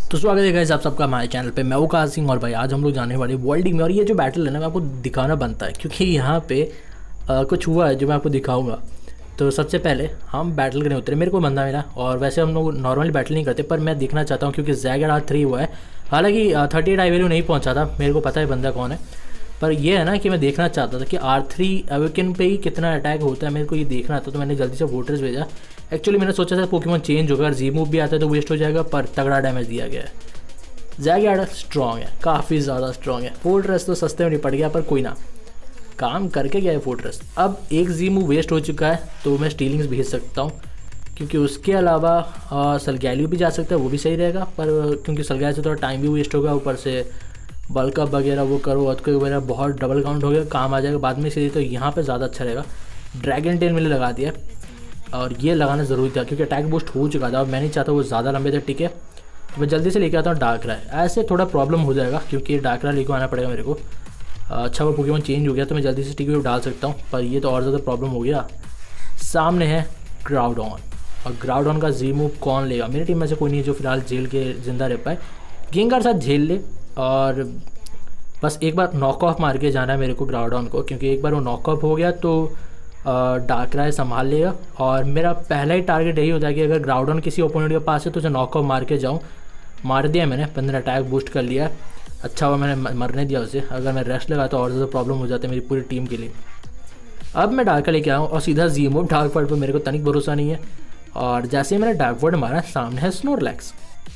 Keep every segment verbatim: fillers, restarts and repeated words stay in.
तो स्वागत है गाइस आप सबका हमारे चैनल पे। मैं उकास सिंह और भाई आज हम लोग जाने वाले वर्ल्ड में। और ये जो बैटल है ना, मैं आपको दिखाना बनता है क्योंकि यहाँ पे आ, कुछ हुआ है जो मैं आपको दिखाऊंगा। तो सबसे पहले हम बैटल करने उतरे, मेरे को बंदा मिला। और वैसे हम लोग नॉर्मली बैटल नहीं करते, पर मैं देखना चाहता हूँ क्योंकि जैगेड आर थ्री हुआ है। हालांकि थर्टी एट आई वैल्यू नहीं पहुँचा था, मेरे को पता है बंदा कौन है, पर ये है ना कि मैं देखना चाहता था कि आर थ्री अवेकन पे ही कितना अटैक होता है, मेरे को ये देखना था। तो मैंने जल्दी से वोटर्स भेजा। एक्चुअली मैंने सोचा था पोकेमॉन चेंज होगा, अगर जी मूव भी आता है तो वेस्ट हो जाएगा, पर तगड़ा डैमेज दिया गया है। जैगेड स्ट्रॉन्ग है, काफ़ी ज़्यादा स्ट्रॉन्ग है। फोर्ट्रेस तो सस्ते में नहीं पड़ गया, पर कोई ना, काम करके गया है फोर्ट्रेस। अब एक जी मूव वेस्ट हो चुका है तो मैं स्टीलिंग्स भेज सकता हूँ, क्योंकि उसके अलावा सलगैलियो भी जा सकता है, वो भी सही रहेगा। पर क्योंकि सलगैल से थोड़ा टाइम भी वेस्ट होगा, ऊपर से बल्कअप वगैरह वो करो, अदको वगैरह बहुत डबल काउंट हो गया, काम आ जाएगा बाद में इसीलिए। तो यहाँ पे ज़्यादा अच्छा रहेगा। ड्रैगन टेल मैंने लगा दिया, और ये लगाना ज़रूरी था क्योंकि अटैक बूस्ट हो चुका था और मैं नहीं चाहता वो ज़्यादा लंबे तक टिके। तो मैं जल्दी से लेके आता हूँ डार्क राय। ऐसे थोड़ा प्रॉब्लम हो जाएगा क्योंकि डार्क राय लेके आना पड़ेगा मेरे को। अच्छा वो पोकेमॉन चेंज हो गया तो मैं जल्दी से टिक वेव डाल सकता हूँ, पर ये तो और ज़्यादा प्रॉब्लम हो गया। सामने है ग्राउडॉन, और ग्राउडॉन का जी मूव कौन लेगा? मेरी टीम में से कोई नहीं है जो फिलहाल जेल के जिंदा रह पाए। गेंगार साथ झेल ले, और बस एक बार नॉक ऑफ मार के जाना है मेरे को ग्राउडॉन को, क्योंकि एक बार वो नॉक ऑफ हो गया तो डार्क राय संभाल लेगा। और मेरा पहला ही टारगेट यही होता है कि अगर ग्राउडॉन किसी ओपोनेंट के पास है तो उसे नॉक ऑफ मार के जाऊँ। मार दिया मैंने, पंद्रह अटैक बूस्ट कर लिया। अच्छा हुआ मैंने मरने दिया उसे, अगर मैं रेस्ट लगा तो और ज़्यादा प्रॉब्लम हो जाती है मेरी पूरी टीम के लिए। अब मैं डार्क लेके आऊँ और सीधा जी मूव। डार्क वर्ड पर मेरे को तनिक भरोसा नहीं है, और जैसे ही मैंने डार्क वर्ड मारा सामने है स्नोरलैक्स।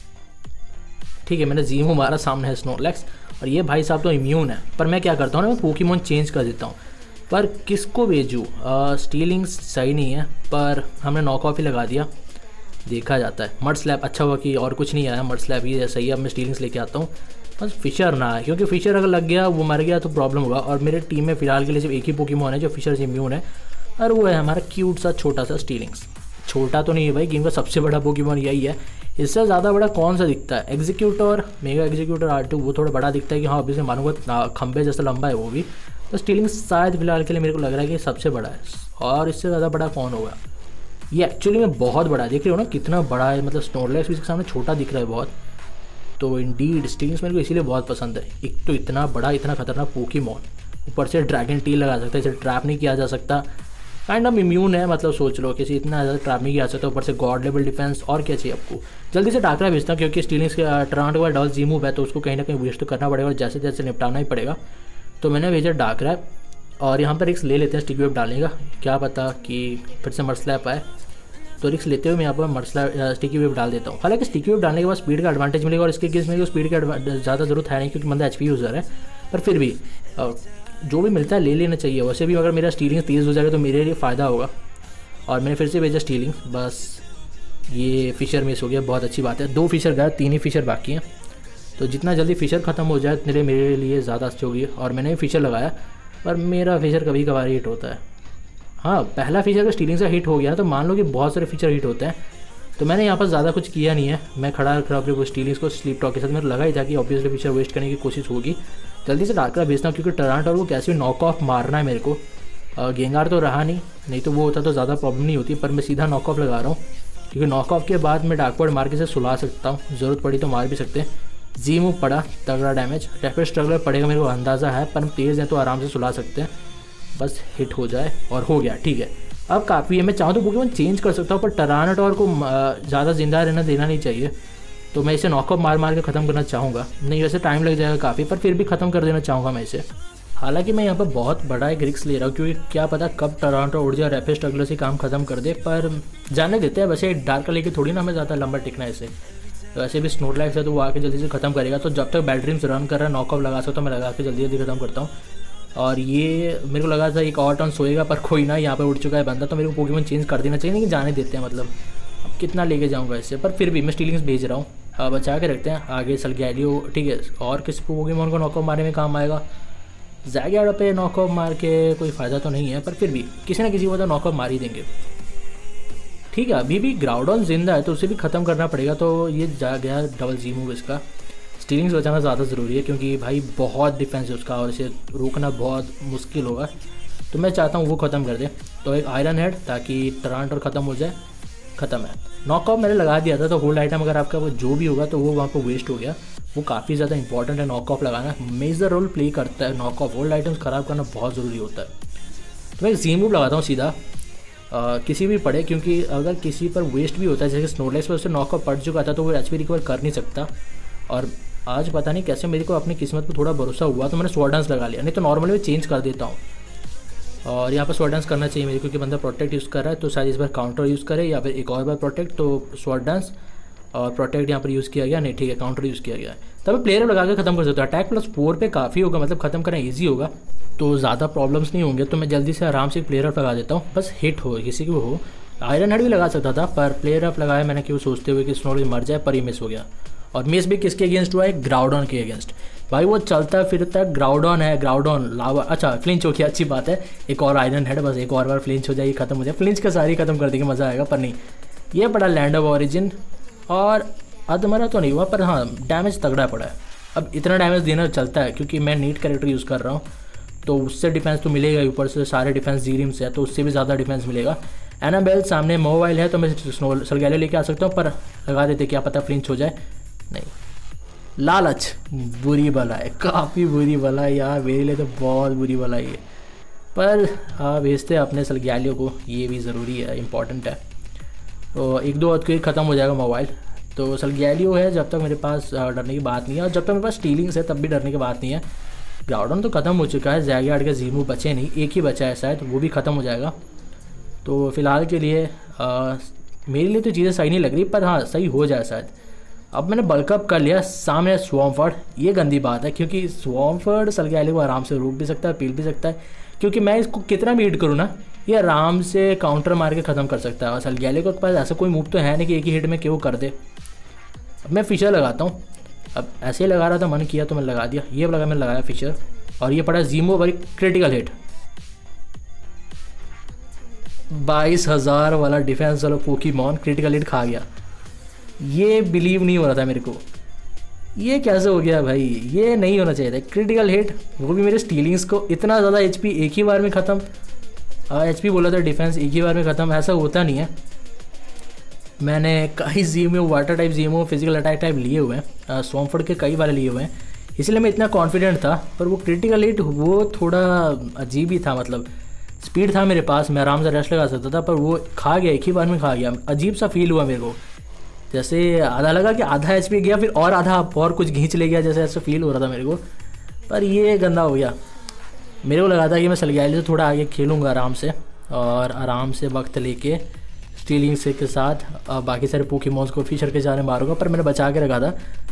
ठीक है, मैंने जी मूव मारा, सामने है स्नोरलैक्स, और ये भाई साहब तो इम्यून है। पर मैं क्या करता हूँ ना, मैं पोकेमॉन चेंज कर देता हूँ। पर किसको भेजूँ? स्टीलिंग्स सही नहीं है, पर हमने नॉक ऑफ ही लगा दिया, देखा जाता है। मड स्लैप अच्छा हुआ कि और कुछ नहीं आया, मड स्लैप ही सही है। अब मैं स्टीलिंग्स लेके आता हूँ, बस फिशर ना है, क्योंकि फिशर अगर लग गया वो मर गया तो प्रॉब्लम होगा। और मेरे टीम में फिलहाल के लिए सिर्फ एक ही पोकेमॉन है जो फिशर से इम्यून है, और वो है हमारा क्यूट सा छोटा सा स्टीलिंग्स। छोटा तो नहीं है भाई, गेम का सबसे बड़ा पोकेमॉन यही है। इससे ज़्यादा बड़ा कौन सा दिखता है? Executor, mega executor R two, वो थोड़ा बड़ा दिखता है कि हाँ, अभी से मानूंगा खंबे जैसा लंबा है वो भी। तो स्टीलिंग्स शायद फिलहाल के लिए मेरे को लग रहा है कि सबसे बड़ा है, और इससे ज़्यादा बड़ा कौन होगा? ये एक्चुअली में बहुत बड़ा है, देख रहे हो ना कितना बड़ा है, मतलब स्नोरलैक्स भी इसके सामने छोटा दिख रहा है बहुत। तो इंडीड स्टीलिंग्स मेरे को इसीलिए बहुत पसंद है। एक तो इतना बड़ा, इतना खतरनाक पोकेमॉन, ऊपर से ड्रैगन टील लगा सकता है, इसे ट्रैप नहीं किया जा सकता। काइंड ऑफ इम्यून है, मतलब सोच लो किसी इतना ज़्यादा ट्रैप नहीं किया जा सकता। ऊपर से गॉड लेवल डिफेंस, और क्या चाहिए आपको? जल्दी से डाकरा भेजता हूँ क्योंकि स्टीलिंग्स के टरांटो का डबल जी मूव है, तो उसको कहीं ना कहीं वेस्ट तो करना पड़ेगा और जैसे जैसे निपटाना ही पड़ेगा। तो मैंने भेजा डाकरा, और यहाँ पर रिक्स ले लेते हैं स्टिक वेव डालने का, क्या पता कि फिर से मड स्लैप आए। तो रिक्स लेते हुए मैं यहाँ पर मड स्लैप स्टिकी वेव डाल देता हूँ। हालांकि स्टिकी वेव डालने के बाद स्पीड का एडवांटेज मिलेगा, और इसके केस में स्पीड का ज़्यादा जरूरत है नहीं क्योंकि बंदा एच पी यूज़र है। पर फिर भी जो भी मिलता है ले लेना चाहिए। वैसे भी अगर मेरा स्टीलिंग तेज़ हो जाएगा तो मेरे लिए फ़ायदा होगा। और मैंने फिर से भेजा स्टीलिंग, बस ये फिशर मिस हो गया, बहुत अच्छी बात है। दो फिशर गए, तीन ही फिशर बाकी हैं, तो जितना जल्दी फिशर ख़त्म हो जाए उतने मेरे लिए ज़्यादा अच्छी होगी। और मैंने भी फिशर लगाया, पर मेरा फिशर कभी कभार हिट होता है। हाँ, पहला फीचर अगर स्टीलिंग से हिट हो गया तो मान लो कि बहुत सारे फीचर हिट होते हैं। तो मैंने यहाँ पर ज़्यादा कुछ किया नहीं है, मैं खड़ा खड़ा अपने स्टीलिंग्स को स्लीप टॉक के साथ मेरे लगा ही था कि ऑब्वियसली फीचर वेस्ट करने की कोशिश होगी। जल्दी से डार्करा भेजना क्योंकि टरांट और वो कैसे भी नॉक ऑफ मारना है मेरे को। गेंगार तो रहा नहीं, नहीं तो वो होता तो ज़्यादा प्रॉब्लम नहीं होती, पर मैं सीधा नॉक ऑफ लगा रहा हूँ क्योंकि नॉक ऑफ के बाद मैं डार्कवर्ड मार के से सुला सकता हूँ, ज़रूरत पड़ी तो मार भी सकते हैं। जी मूव पड़ा, तगड़ा डैमेज, रैपिड स्ट्रगलर पड़ेगा मेरे को अंदाज़ा है, पर हम तेज़ हैं तो आराम से सुला सकते हैं, बस हिट हो जाए और हो गया। ठीक है, अब काफ़ी है। मैं चाहूँ तो पोकेमॉन चेंज कर सकता हूँ, पर टरानटोर को ज़्यादा जिंदा रहना देना नहीं चाहिए, तो मैं इसे नॉकअप मार मार के ख़त्म करना चाहूँगा। नहीं वैसे टाइम लग जाएगा काफ़ी, पर फिर भी ख़त्म कर देना चाहूँगा मैं इसे। हालांकि मैं यहाँ पर बहुत बड़ा एक रिस्क ले रहा हूँ क्योंकि क्या पता कब टरांटो उड़ जाए, रैपिड स्ट्रगलर से काम खत्म कर दे, पर जाने देते हैं। वैसे डार्क लेके थोड़ी ना हमें ज़्यादा लंबा टिकना है इसे, तो वैसे भी स्नोरलैक्स है तो वो आके जल्दी से ख़त्म करेगा। तो जब तक बैटरीम्स रन कर रहा है नॉकअप लगा सकता हूँ, मैं लगा के जल्दी जल्दी ख़त्म करता हूँ। और ये मेरे को लगा था एक और टर्न सोएगा, पर कोई ना, यहाँ पे उड़ चुका है बंदा, तो मेरे को पोकेमॉन चेंज कर देना चाहिए, लेकिन जाने देते हैं। मतलब अब कितना लेके जाऊँगा इससे, पर फिर भी मैं स्टीलिंग्स भेज रहा हूँ, बचा के रखते हैं। आगे सलगैलियो ठीक है, और किसी पोकेमॉन को नॉकआउट मारने में काम आएगा। जैगेड पे नॉकआउट मार के कोई फ़ायदा तो नहीं है, पर फिर भी किसी ना किसी को तो नॉकआउट मार ही देंगे। ठीक है, अभी भी ग्राउडॉन जिंदा है तो उसे भी ख़त्म करना पड़ेगा, तो ये जा गया डबल जी मूव इसका। स्टीलिंग्स बचाना ज़्यादा ज़रूरी है क्योंकि भाई बहुत डिफेंस है उसका और इसे रोकना बहुत मुश्किल होगा, तो मैं चाहता हूँ वो ख़त्म कर दे। तो एक आयरन हेड ताकि टरांटोर ख़त्म हो जाए, ख़त्म है। नॉक ऑफ मैंने लगा दिया था, तो होल्ड आइटम अगर आपका वो जो भी होगा तो वो वहाँ पर वेस्ट हो गया। वो काफ़ी ज़्यादा इंपॉर्टेंट है, नॉक ऑफ लगाना मेजर रोल प्ले करता है। नॉक ऑफ होल्ड आइटम्स ख़राब करना बहुत ज़रूरी होता है। तो मैं जी मूव लगाता हूँ सीधा, आ, किसी भी पड़े, क्योंकि अगर किसी पर वेस्ट भी होता है, जैसे स्नोलेस पर उससे नॉक ऑफ पड़ चुका था तो वो एच पी रिकवर कर नहीं सकता। और आज पता नहीं कैसे मेरे को अपनी किस्मत पर थोड़ा भरोसा हुआ तो मैंने स्वॉर्ड डांस लगा लिया, नहीं तो नॉर्मली मैं चेंज कर देता हूँ। और यहाँ पर स्वॉर्ड डांस करना चाहिए मेरे, क्योंकि बंदा प्रोटेक्ट यूज़ कर रहा है तो शायद इस बार काउंटर यूज़ करे या फिर एक और बार प्रोटेक्ट, तो स्वॉर्ड डांस और प्रोटेक्ट यहाँ पर यूज़ किया गया। नहीं ठीक है, काउंटर यूज़ किया गया है, तब प्लेयर लगा के खत्म कर सकता है। अटैक प्लस फोर पे काफ़ी होगा, मतलब खत्म करना ईजी होगा, तो ज़्यादा प्रॉब्लम्स नहीं होंगे। तो मैं जल्दी से आराम से प्लेयर अप लगा देता हूँ, बस हिट हो किसी को हो। आयरन हेड भी लगा सकता था पर प्लेयर अप लगाया मैंने, क्यों सोचते हुए कि स्नोल मर जाए, पर ही मिस हो गया। और मिस भी किसके अगेंस्ट हुआ है? ग्राउडॉन के अगेंस्ट। भाई वो चलता फिरता ग्राउडॉन है, ग्राउडॉन लावा। अच्छा फ्लिंच हो गया, अच्छी बात है। एक और आयरन हेड, बस एक और बार फ्लिंच हो जाए, खत्म हो जाए। फ्लिंच का सारी खत्म कर देंगे, मज़ा आएगा। पर नहीं, ये पड़ा लैंड ऑफ ऑरिजिन और अधमरा तो नहीं हुआ, पर हाँ डैमेज तगड़ा पड़ा है। अब इतना डैमेज देना चलता है क्योंकि मैं नीट कैरेक्टर यूज़ कर रहा हूँ, तो उससे डिफेंस तो मिलेगा, ऊपर से सारे डिफेंस जीरिम से है तो उससे भी ज़्यादा डिफेंस मिलेगा। एनाबेल सामने मोबाइल है तो मैं स्नो सलगैले लेके आ सकता हूँ, पर लगा देते क्या पता फ्लिंच हो जाए। नहीं, लालच बुरी बला है, काफ़ी बुरी बला है यार, मेरे लिए तो बहुत बुरी बला है ये। पर हाँ भेजते हैं अपने सलगैलियों को, ये भी ज़रूरी है, इम्पॉर्टेंट है। तो एक दो हद ख़त्म हो जाएगा मोबाइल। तो सलगैलियो है, जब तक मेरे पास डरने की बात नहीं है, और जब तक मेरे पास स्टीलिंग्स है तब भी डरने की बात नहीं है। ग्राउडन तो ख़त्म हो चुका है, जैगयार्ड के जीमू बचे नहीं, एक ही बचा है शायद, वो भी ख़त्म हो जाएगा। तो फ़िलहाल के लिए आ, मेरे लिए तो चीज़ें सही नहीं लग रही, पर हाँ सही हो जाए शायद। अब मैंने बल्कअप कर लिया, सामने स्वॉर्मफर्ड, ये गंदी बात है क्योंकि स्वॉर्मफर्ड सलगैले को आराम से रोक भी सकता है, पील भी सकता है, क्योंकि मैं इसको कितना भी हिट करूँ ना, ये आराम से काउंटर मार के ख़त्म कर सकता है। और सलगैले के पास ऐसा कोई मूव तो है नहीं कि एक ही हिट में क्यों कर दे। अब मैं फिशर लगाता हूँ, अब ऐसे ही लगा रहा था, मन किया तो मैं लगा दिया। ये लगा, मैंने लगाया फिशर, और ये पड़ा जीमो भाई, क्रिटिकल हिट। बाईस हज़ार वाला डिफेंस वाला पोकीमॉन क्रिटिकल हिट खा गया। ये बिलीव नहीं हो रहा था मेरे को, ये कैसे हो गया भाई, ये नहीं होना चाहिए था। क्रिटिकल हिट, वो भी मेरे स्टीलिंग्स को। इतना ज़्यादा एचपी एक ही बार में ख़त्म, एचपी बोला था, डिफेंस एक ही बार में ख़त्म, ऐसा होता नहीं है। मैंने कई जीमो, वाटर टाइप जीमो, फिजिकल अटैक टाइप लिए हुए हैं, स्वॉर्मफर्ड के कई बार लिए हुए हैं, इसलिए मैं इतना कॉन्फिडेंट था। पर वो क्रिटिकल हिट वो थोड़ा अजीब ही था, मतलब स्पीड था मेरे पास, मैं आराम से रश लगा सकता था, पर वो खा गया, एक ही बार में खा गया। अजीब सा फील हुआ मेरे को, जैसे आधा लगा कि आधा एच पी गया, फिर और आधा और कुछ घींच ले गया, जैसे ऐसा फील हो रहा था मेरे को। पर ये गंदा हो गया। मेरे को लगा था कि मैं सलगैले से थोड़ा आगे खेलूँगा आराम से, और आराम से वक्त लेके स्टीलिंग से के साथ बाकी सारे पोकेमॉन्स को फिशर के जाने मारूंगा, पर मैंने बचा के रखा था।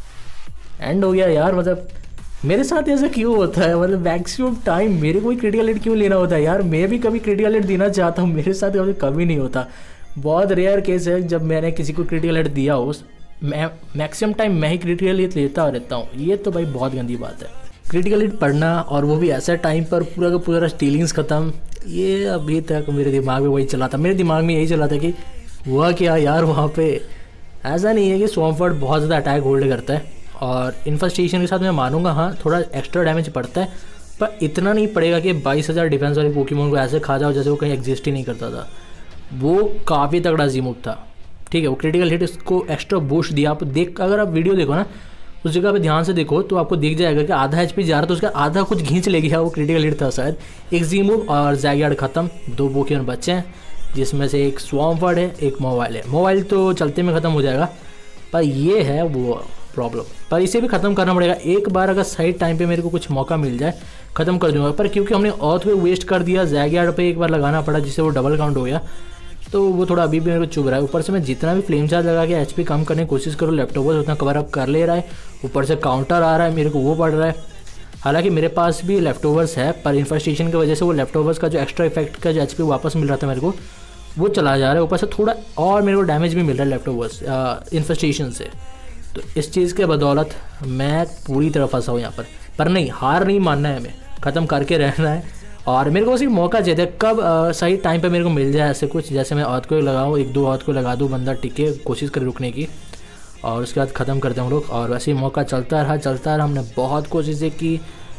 एंड हो गया यार, मतलब मेरे साथ ऐसा क्यों होता है, मतलब मैक्सिमम टाइम मेरे को ही क्रिटिकल हिट क्यों लेना होता है यार। मैं भी कभी क्रिटिकल हिट देना चाहता हूँ, मेरे साथ कभी कभी नहीं होता। बहुत रेयर केस है जब मैंने किसी को क्रिटिकल हिट दिया हो, मैं मैक्सिमम टाइम मैं ही क्रिटिकल हिट लेता रहता हूँ। ये तो भाई बहुत गंदी बात है, क्रिटिकल हिट पढ़ना, और वो भी ऐसा टाइम पर पूरा का पूरा स्टीलिंग्स ख़त्म। ये अभी तक मेरे दिमाग में वही चला था, मेरे दिमाग में यही चला था कि हुआ क्या यार वहाँ पे। ऐसा नहीं है कि स्वॉर्मफर्ड बहुत ज़्यादा अटैक होल्ड करता है, और इन्फेस्टेशन के साथ मैं मानूंगा हाँ थोड़ा एक्स्ट्रा डैमेज पड़ता है, पर इतना नहीं पड़ेगा कि बाईस हज़ार डिफेंस वाले पोकेमॉन को ऐसे खा जाओ जैसे वो कहीं एग्जिस्ट ही नहीं करता था। वो काफ़ी तगड़ा जीमूव था, ठीक है। वो क्रिटिकल हिट इसको एक्स्ट्रा बूस्ट दिया। आप देख, अगर आप वीडियो देखो ना, उस जगह पे ध्यान से देखो तो आपको दिख जाएगा कि आधा एच पी जा रहा था, उसका आधा कुछ घींच ले गया, वो क्रिटिकल हिट था शायद। एक जीमूव और जैगयार्ड ख़त्म, दो पोकेमॉन बचे हैं, जिसमें से एक स्वॉर्मफर्ड है, एक मोबाइल है। मोबाइल तो चलते में ख़त्म हो जाएगा, पर ये है वो प्रॉब्लम, पर इसे भी ख़त्म करना पड़ेगा। एक बार अगर सही टाइम पे मेरे को कुछ मौका मिल जाए ख़त्म कर दूंगा, पर क्योंकि हमने अर्थ पे वेस्ट कर दिया, जैगयार्ड पे एक बार लगाना पड़ा जिससे वो डबल काउंट हो गया, तो वो थोड़ा अभी भी मेरे को चुभ रहा है। ऊपर से मैं जितना भी फ्लेम चार्ज लगा के एचपी कम करने की कोशिश करूँ, लैपटॉप उतना कवर अप कर ले रहा है, ऊपर से काउंटर आ रहा है, मेरे को वो पड़ रहा है। हालांकि मेरे पास भी लेफ्टओवर्स है, पर इन्फेस्टेशन की वजह से वो लेफ्टओवर्स का जो एक्स्ट्रा इफेक्ट का जो एचपी वापस मिल रहा था मेरे को, वो चला जा रहा है। ऊपर से थोड़ा और मेरे को डैमेज भी मिल रहा है लेफ्टओवर्स इन्फेस्टेशन से। तो इस चीज़ के बदौलत मैं पूरी तरह फंसा हूँ यहाँ पर। पर नहीं, हार नहीं मानना है, हमें ख़त्म करके रहना है। और मेरे को सिर्फ मौका चाहिए था, कब आ, सही टाइम पे मेरे को मिल जाए ऐसे कुछ, जैसे मैं औद को लगाऊँ, एक दो औद को लगा दूँ, बंदा टिके, कोशिश करे रुकने की, और उसके बाद ख़त्म करते हैं हम लोग। और वैसे ही मौका चलता रहा चलता रहा हमने बहुत कोशिशें की,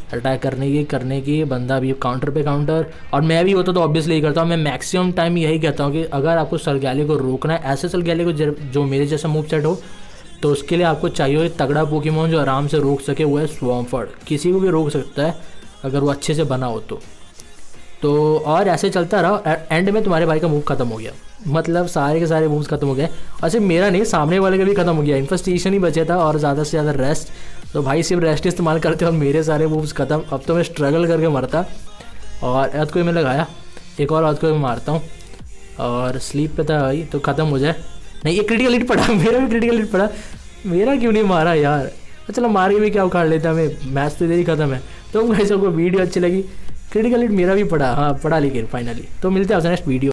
अटैक करने की करने की बंदा भी काउंटर पे काउंटर। और मैं भी होता तो ऑब्वियसली यही करता हूँ। मैं मैक्सिमम टाइम यही कहता हूँ कि अगर आपको सलग्याले को रोकना है, ऐसे सलग्याले को जो मेरे जैसा मूव सेट हो, तो उसके लिए आपको चाहिए एक तगड़ा पोकेमॉन जो आराम से रोक सके, वो है स्वॉम्फर्ड। किसी को भी रोक सकता है अगर वो अच्छे से बना हो तो तो और ऐसे चलता रहा। एंड में तुम्हारे भाई का मूव खत्म हो गया, मतलब सारे के सारे मूव्स खत्म हो गए। और सिर्फ मेरा नहीं, सामने वाले का भी खत्म हो गया। इन्फेस्टेशन ही बचा था और ज़्यादा से ज़्यादा रेस्ट। तो भाई सिर्फ रेस्ट इस्तेमाल करते और मेरे सारे मूव्स खत्म। अब तो मैं स्ट्रगल करके मरता। और अर्थ को मैं लगाया, एक और अर्थ को मैं मारता हूँ और स्लीप पे था भाई, तो ख़त्म हो जाए। नहीं, ये क्रिटिकल हिट पड़ा, मेरा भी क्रिटिकल हिट पड़ा। मेरा क्यों नहीं मारा यार? चलो मार के भी क्या उखाड़ लेता मैं, मैच तो इधर ही खत्म है। तो भाई सबको वीडियो अच्छी लगी, क्रिटिकल हिट मेरा भी पड़ा, हाँ पड़ा लेकिन फाइनली। तो मिलते हैं आपसे नेक्स्ट वीडियो।